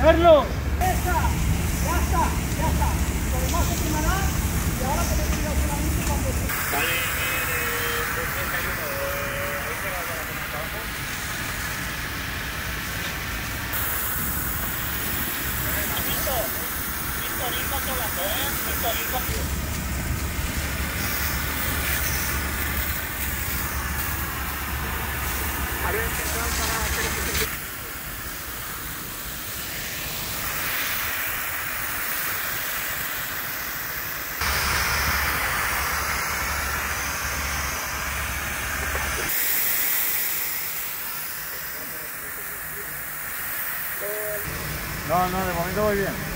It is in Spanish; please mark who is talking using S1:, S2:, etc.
S1: ¡Carlos!
S2: ¡Esa! ¡Ya está! ¡Ya está! Lo demás se quemará y ahora te meto yo solamente cuando...
S3: Vale, 231, ahí se va a la zona abajo. Víctor, ir controlando, Víctor, ir controlando. A ver, central para hacer el...
S1: No, de momento voy bien.